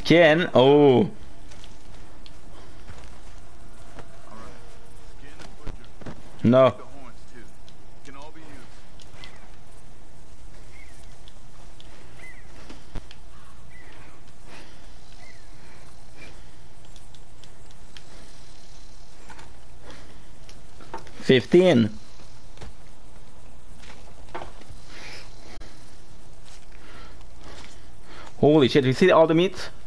Skin. Oh. No. 15. Holy shit, you see all the meat?